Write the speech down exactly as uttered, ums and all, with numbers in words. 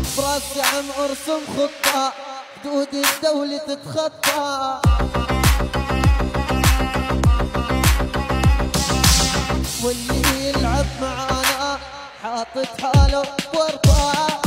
براسي عم ارسم خطة حدود الدولة تتخطى، واللي يلعب معانا حاطط حاله بورطة.